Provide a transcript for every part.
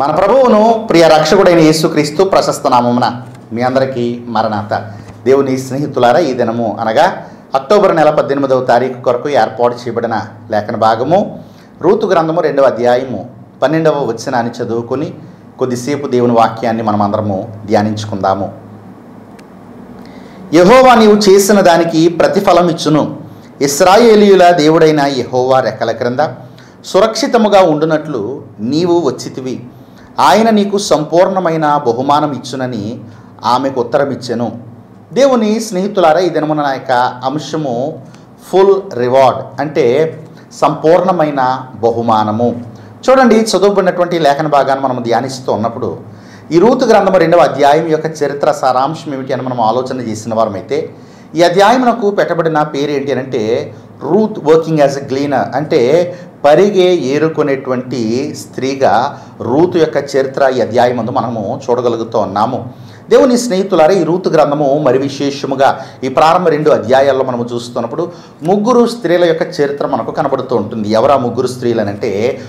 మన ప్రభువును ప్రియ రక్షకుడైన యేసుక్రీస్తు ప్రశస్త నామమున మీ అందరికీ మరణాత. దేవుని స్నేహితులారా, ఈ దినము అనగా అక్టోబర్ నెల 18వ తారీఖు కొరకు ఏర్పాటు చేయబడిన లేఖన భాగము రూతు గ్రంథము 2వ అధ్యాయము 12వ వచనాన్ని చదువుకొని కొద్దిసేపు దేవుని వాక్యాన్ని మనం అందరము ధ్యానించుకుందాము. యెహోవా నీవు చేసిన దానికి ప్రతిఫలం ఇచ్చును. ఇశ్రాయేలీయుల దేవుడైన యెహోవా రెక్కల క్రింద సురక్షితముగా ఉండునట్లు నీవు వచ్చితివి. ఆయన నీకు సంపూర్ణమైన బహుమానం ఇచ్చునని ఆమెకు ఉత్తరం ఇచ్చెను. దేవుని స్నేహితులారా, ఈ దినమున నా యొక్క అంశము ఫుల్ రివార్డ్, అంటే సంపూర్ణమైన బహుమానము. చూడండి, చదువుకున్నటువంటి లేఖన భాగాన్ని మనం ధ్యానిస్తూ ఉన్నప్పుడు ఈ రూతు గ్రంథము 2వ అధ్యాయం యొక్క చరిత్ర సారాంశం ఏమిటి అని మనం ఆలోచన చేసిన వారమైతే, ఈ అధ్యాయమునకు పెట్టబడిన పేరు ఏంటి అంటే Ruth working as a gleaner, అంటే పరిగే ఏరుకునేటువంటి స్త్రీగా రూతు యొక్క చరిత్ర ఈ అధ్యాయం ముందు మనము చూడగలుగుతూ ఉన్నాము. దేవుని స్నేహితులారా, ఈ రూతు గ్రంథము మరి విశేషముగా ఈ ప్రారంభ 2 అధ్యాయాల్లో మనము చూస్తున్నప్పుడు ముగ్గురు స్త్రీల యొక్క చరిత్ర మనకు కనబడుతూ ఉంటుంది. ఎవరు ఆ ముగ్గురు స్త్రీలనంటే,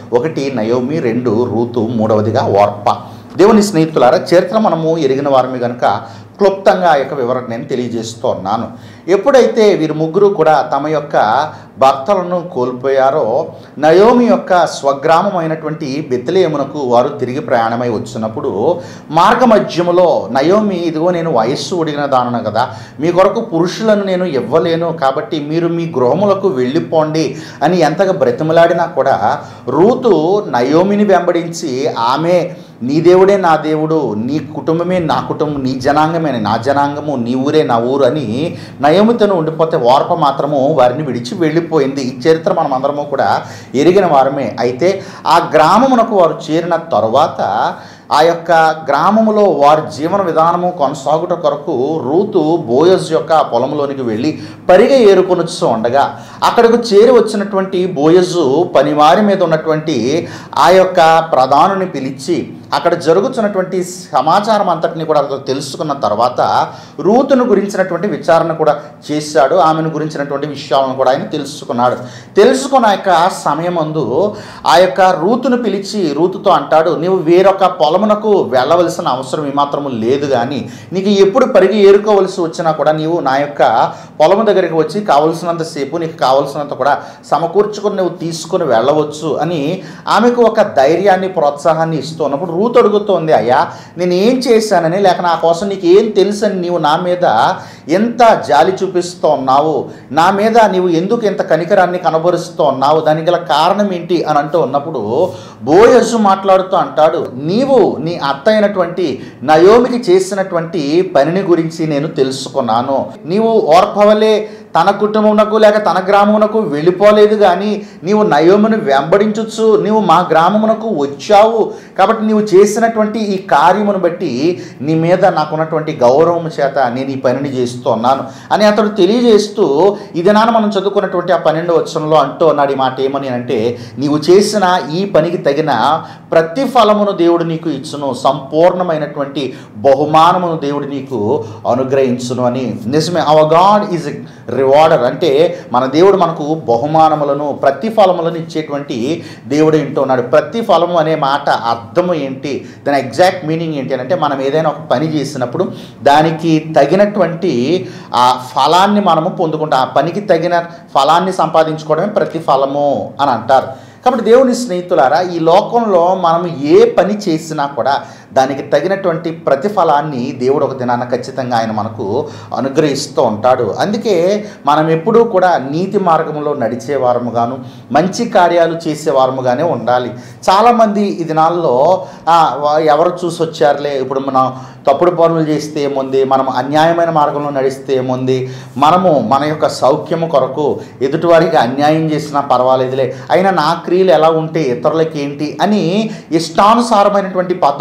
1 నయోమి, 2 రూతు, 3వదిగా ఓర్ప. దేవుని స్నేహితులారా, చరిత్ర మనము ఎరిగిన వారమే కనుక క్లుప్తంగా ఆ యొక్క వివరణ నేను తెలియజేస్తూ ఉన్నాను. ఎప్పుడైతే వీరు ముగ్గురు కూడా తమ యొక్క భర్తలను కోల్పోయారో, నయోమి యొక్క స్వగ్రామం అయినటువంటి బెత్లెహేమునకు వారు తిరిగి ప్రయాణమై వచ్చినప్పుడు మార్గ మధ్యములో నయోమి, ఇదిగో నేను వయస్సు ఒడిగిన దానను కదా, మీ కొరకు పురుషులను నేను ఇవ్వలేను, కాబట్టి మీరు మీ గృహములకు వెళ్ళిపోండి అని ఎంతగా బ్రతిమలాడినా కూడా రూతు నయోమిని వెంబడించి, ఆమె నీ దేవుడే నా దేవుడు, నీ కుటుంబమే నా కుటుంబం, నీ జనాంగమే నా జనాంగము, నీ ఊరే నా ఊరు అని నయోమితోను ఉండిపోతే ఓర్ప మాత్రము వారిని విడిచి వెళ్ళిపోయింది. ఈ చరిత్ర మనం అందరము కూడా ఎరిగిన వారమే. అయితే ఆ గ్రామమునకు వారు చేరిన తరువాత ఆ యొక్క గ్రామములో వారి జీవన విధానము కొనసాగుట కొరకు రూతు బోయజ్ యొక్క పొలంలోనికి వెళ్ళి పరిగె ఏరుకొనొచ్చు ఉండగా, అక్కడకు చేరి వచ్చినటువంటి బోయజు పనివారి మీద ఉన్నటువంటి ఆ యొక్క ప్రధానుని పిలిచి అక్కడ జరుగుతున్నటువంటి సమాచారం అంతటిని కూడా తెలుసుకున్న తర్వాత రూతును గురించినటువంటి విచారణ కూడా చేశాడు. ఆమెను గురించినటువంటి విషయాలను కూడా ఆయన తెలుసుకున్నాడు. తెలుసుకున్న యొక్క సమయమందు ఆ యొక్క రూతును పిలిచి రూతుతో అంటాడు, నీవు వేరొక పొలమునకు వెళ్ళవలసిన అవసరం ఏమాత్రము లేదు, కానీ నీకు ఎప్పుడు పరిగి ఏరుకోవలసి వచ్చినా కూడా నీవు నా యొక్క పొలము దగ్గరికి వచ్చి కావలసినంతసేపు నీకు కావలసినంత కూడా సమకూర్చుకొని నువ్వు తీసుకుని వెళ్ళవచ్చు అని ఆమెకు ఒక ధైర్యాన్ని, ప్రోత్సాహాన్ని ఇస్తున్నప్పుడు రూతు అడుగుతోంది, అయ్యా నేను ఏం చేశానని, లేక నా కోసం నీకు ఏం తెలుసని నీవు నా మీద ఎంత జాలి చూపిస్తూ ఉన్నావు, నా మీద నీవు ఎందుకు ఎంత కనికరాన్ని కనబరుస్తూ ఉన్నావు, దానికి గల కారణం ఏంటి అని అంటూ ఉన్నప్పుడు బోయజు మాట్లాడుతూ అంటాడు, నీవు నీ అత్త అయినటువంటి నయోమికి చేసినటువంటి పనిని గురించి నేను తెలుసుకున్నాను. నీవు ఓర్పవలే తన కుటుంబమునకు లేక తన గ్రామమునకు వెళ్ళిపోలేదు, కానీ నీవు నయోమిని వెంబడించచ్చు, నీవు మా గ్రామమునకు వచ్చావు, కాబట్టి నీవు చేసినటువంటి ఈ కార్యమును బట్టి నీ మీద నాకున్నటువంటి గౌరవం చేత నేను ఈ పనిని చేస్తున్నాను అని అతడు తెలియజేస్తూ, ఇది నాన్న మనం చదువుకున్నటువంటి ఆ 12వ వచనంలో అంటూ అన్నాడు ఈ మాట. ఏమని అంటే, నీవు చేసిన ఈ పనికి తగిన ప్రతిఫలమును దేవుడు నీకు ఇచ్చును, సంపూర్ణమైనటువంటి బహుమానమును దేవుడు నీకు అనుగ్రహించును అని. నిజమే, అవర్ గాడ్ ఈజ్ రివార్డర్, అంటే మన దేవుడు మనకు బహుమానములను, ప్రతిఫలములను ఇచ్చేటువంటి దేవుడు ఏంటో ఉన్నాడు. ప్రతిఫలము అనే మాట అర్థము ఏంటి, దాని ఎగ్జాక్ట్ మీనింగ్ ఏంటి అంటే, మనం ఏదైనా ఒక పని చేసినప్పుడు దానికి తగినటువంటి ఆ ఫలాన్ని మనము పొందుకుంటాం. ఆ పనికి తగిన ఫలాన్ని సంపాదించుకోవడమే ప్రతిఫలము అని అంటారు. కాబట్టి దేవుని స్నేహితులారా, ఈ లోకంలో మనం ఏ పని చేసినా కూడా దానికి తగినటువంటి ప్రతిఫలాన్ని దేవుడు ఒక దినాన ఖచ్చితంగా ఆయన మనకు అనుగ్రహిస్తూ ఉంటాడు. అందుకే మనం ఎప్పుడూ కూడా నీతి మార్గంలో నడిచేవారముగాను, మంచి కార్యాలు చేసేవారముగానే ఉండాలి. చాలామంది ఈ దినాల్లో ఎవరు చూసి వచ్చారులే, ఇప్పుడు మనం తప్పుడు పనులు చేస్తే ఏముంది, మనం అన్యాయమైన మార్గంలో నడిస్తే ఏముంది, మనము మన యొక్క సౌఖ్యము కొరకు ఎదుటివారికి అన్యాయం చేసినా పర్వాలేదులే, అయినా నా క్రియలు ఎలా ఉంటే ఇతరులకి ఏంటి అని ఇష్టానుసారమైనటువంటి పద్ధతులను,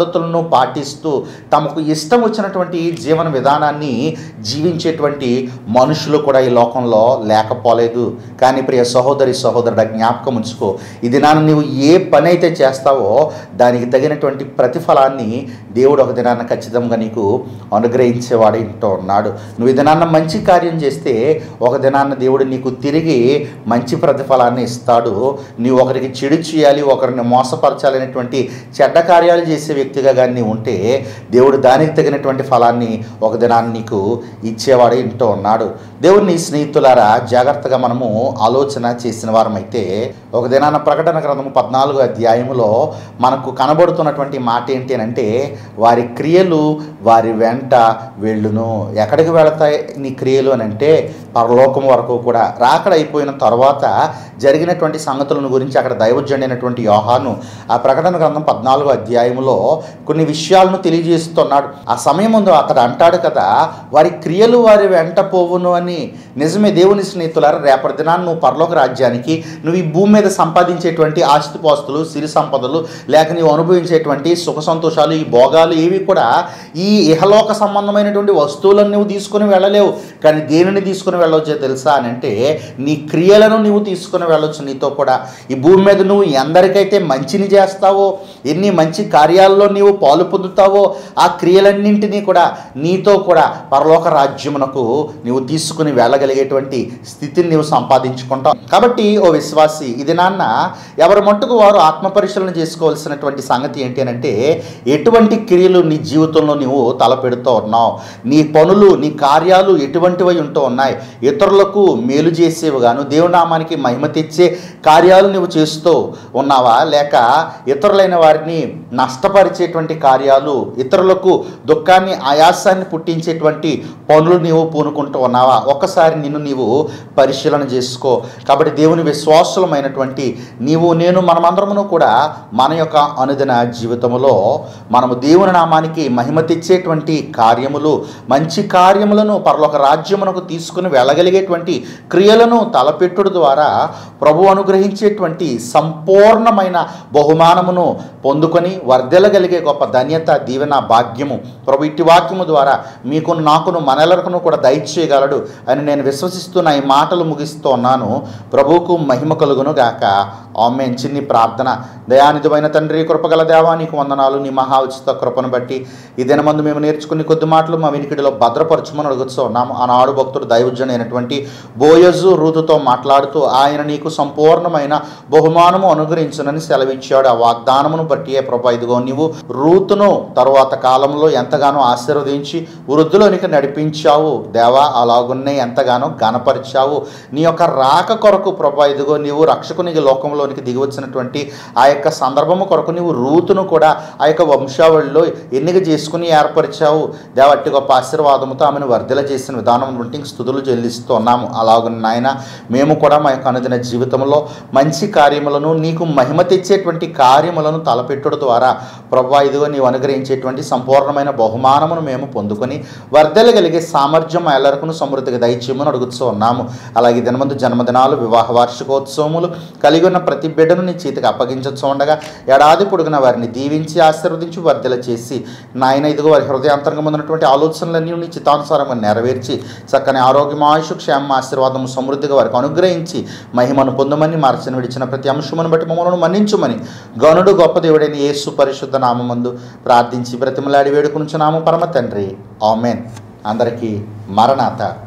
పాటిస్తూ తమకు ఇష్టం వచ్చినటువంటి జీవన విధానాన్ని జీవించేటువంటి మనుషులు కూడా ఈ లోకంలో లేకపోలేదు. కానీ ప్రియ సహోదరి సహోదరుడ, జ్ఞాపకం ఉంచుకో, ఈ దినాన్ని నువ్వు ఏ పని అయితే చేస్తావో దానికి తగినటువంటి ప్రతిఫలాన్ని దేవుడు ఒక దినాన్న ఖచ్చితంగా నీకు అనుగ్రహించేవాడు ఇంటూ ఉన్నాడు. నువ్వు ఈ దినాన్న మంచి కార్యం చేస్తే ఒక దినాన్న దేవుడు నీకు తిరిగి మంచి ప్రతిఫలాన్ని ఇస్తాడు. నీవు ఒకరికి చెడు చేయాలి, ఒకరిని మోసపరచాలనేటువంటి చెడ్డ కార్యాలు చేసే వ్యక్తిగా కానీ ఉంటే దేవుడు దానికి తగినటువంటి ఫలాన్ని ఒక దినాన్ని నీకు ఇచ్చేవాడు ఇంటూ ఉన్నాడు. దేవుని స్నేహితులారా, జాగ్రత్తగా మనము ఆలోచన చేసిన వారమైతే ఒక దినాన ప్రకటన గ్రంథము 14వ అధ్యాయములో మనకు కనబడుతున్నటువంటి మాట ఏంటి అంటే, వారి క్రియలు వారి వెంట వెళ్ళును. ఎక్కడికి వెళతాయి నీ క్రియలు అని అంటే పరలోకం వరకు కూడా. రాకడ అయిపోయిన తర్వాత జరిగినటువంటి సంగతులను గురించి అక్కడ దైవజనుడైనటువంటి యోహాను ఆ ప్రకటన గ్రంథం 14వ అధ్యాయంలో కొన్ని విషయాలను తెలియజేస్తున్నాడు. ఆ సమయం ముందు అతడు అంటాడు కదా, వారి క్రియలు వారి వెంట పోవును అని. నిజమే దేవుని స్నేహితులారా, రేపటి దినాన్ని నువ్వు పరలోక రాజ్యానికి, నువ్వు ఈ భూమి మీద సంపాదించేటువంటి ఆస్తిపాస్తులు, సిరి సంపదలు, లేక నీవు అనుభవించేటువంటి సుఖ సంతోషాలు, ఈ భోగాలు ఏవి కూడా ఈ ఇహలోక సంబంధమైనటువంటి వస్తువులను నువ్వు తీసుకుని వెళ్ళలేవు. కానీ దేనిని తీసుకుని వెళ్ళవచ్చో తెలుసా అని అంటే, నీ క్రియలను నువ్వు తీసుకుని వెళ్ళొచ్చు నీతో కూడా. ఈ భూమి మీద నువ్వు ఎందరికైతే మంచిని చేస్తావో, ఎన్ని మంచి కార్యాల్లో నీవు పాలు పొందుతావో, ఆ క్రియలన్నింటినీ కూడా నీతో కూడా పరలోక రాజ్యమునకు నీవు తీసుకుని వెళ్ళగలిగేటువంటి స్థితిని నీవు సంపాదించుకుంటావు. కాబట్టి ఓ విశ్వాసి, ఇది నాన్న ఎవరి మట్టుకు వారు ఆత్మ పరిశీలన చేసుకోవాల్సినటువంటి సంగతి ఏంటి అని అంటే, ఎటువంటి క్రియలు నీ జీవితంలో నీవు తలపెడుతూ ఉన్నావు, నీ పనులు నీ కార్యాలు ఎటువంటివై ఉంటూ ఉన్నాయి, ఇతరులకు మేలు చేసేవి గాను దేవునామానికి మహిమ తెచ్చే కార్యాలు నువ్వు చేస్తూ ఉన్నావా, లేక ఇతరులైన వారిని నష్టపరిచేటువంటి కార్యాలు, ఇతరులకు దుఃఖాన్ని ఆయాసాన్ని పుట్టించేటువంటి పనులు నీవు పూనుకుంటూ ఉన్నావా? ఒక్కసారి నిన్ను నీవు పరిశీలన చేసుకో. కాబట్టి దేవుని విశ్వాసులమైనటువంటి నీవు నేను మనమందరమును కూడా మన యొక్క అనుదిన జీవితంలో మనము దేవుని నామానికి మహిమ తెచ్చేటువంటి కార్యములు, మంచి కార్యములను పరలోక రాజ్యమునకు తీసుకుని వెళ్ళగలిగేటువంటి క్రియలను తలపెట్టుడు ద్వారా ప్రభు అనుగ్రహించేటువంటి సంపూర్ణమైన బహుమానమును పొందుకొని వర్ధెలగలిగే గొప్ప ధన్యత, దీవెన, భాగ్యము ప్రభు ఇట్టి వాక్యము ద్వారా మీకును నాకును మనెల్లరకును కూడా దయచేయగలడు అని నేను విశ్వసిస్తూ నా ఈ మాటలు ముగిస్తూ ఉన్నాను. ప్రభువుకు మహిమ కలుగును గాక. ఆమేన్. చిన్ని ప్రార్థన. దయానిధమైన తండ్రి, కృపగల దేవా, నీకు వందనాలు. నీ మహా ఉచిత కృపను బట్టి ఈ దినమందు మేము నేర్చుకుని కొద్ది మాటలు మా వినికిడిలో భద్రపరచుమని అడుగుతూ ఉన్నాము. ఆనాడు భక్తుడు దైవజనుడైనటువంటి బోయజు రూతుతో మాట్లాడుతూ ఆయన నీకు సంపూర్ణమైన బహుమానము అనుగ్రహించునని సెలవిచ్చాడు. ఆ వాగ్దానమును బట్టి ప్రభా, ఇదిగో నీవు రూతును తరువాత కాలంలో ఎంతగానో ఆశీర్వదించి వృద్ధులోనికి నడిపించావు దేవా. అలాగున్నే ఎంతగానో ఘనపరిచావు. నీ యొక్క రాక కొరకు ప్రభా, ఇదిగో నీవు రక్షకునికి లోకంలోనికి దిగి వచ్చినటువంటి ఆ యొక్క సందర్భము కొరకు నీవు రూతును కూడా ఆ యొక్క వంశావళిలో ఎన్నిక చేసుకుని ఏర్పరిచావు దేవా. అట్టి గొప్ప ఆశీర్వాదముతో ఆమెను వర్ధల చేసిన విధానం బట్టి స్తుతులు చెల్లిస్తూ ఉన్నాము. అలాగున్న నాయన, మేము కూడా మా యొక్క అనుదిన జీవితంలో మంచి కార్యములను, నీకు మహిమ తెచ్చేటువంటి కార్యములను తలపెట్టుడు ద్వారా ప్రభా, ఇదిగో నీవు అనుగ్రహించేటువంటి సంపూర్ణమైన బహుమానమును మేము పొందుకొని వర్ధలగలిగే సామర్థ్యం ఎల్లరకును సమృద్ధిగా దయచేయమని అడుగుతూ ఉన్నాము. అలాగే దినమందు జన్మదినాలు, వివాహ వార్షికోత్సవములు కలిగి ఉన్న ప్రతి బిడ్డను నీ చేతికి అప్పగించచ్చు ఉండగా ఏడాది పొడుగున వారిని దీవించి ఆశీర్వదించి వర్ధల చేసి నాయన, ఇదిగో వారి హృదయాంతరంగా ఉన్నటువంటి ఆలోచనలన్నీ నీ చిత్తానుసారంగా నెరవేర్చి చక్కని ఆరోగ్యం, ఆయుష్, క్షేమ, ఆశీర్వాదము సమృద్ధిగా వారికి అనుగ్రహించి మహిమను పొందమని, మార్చిన విడిచిన ప్రతి అంశమును బట్టి మమ్మల్ని మన్నించుమని గనుడు గొప్ప దేవుడైన యేసు పరిశుద్ధ నామమందు ప్రార్థించి బ్రతిమలాడి వేడుకొనుచున్నాము పరమ తండ్రి. ఆమేన్. అందరికీ మరణాత.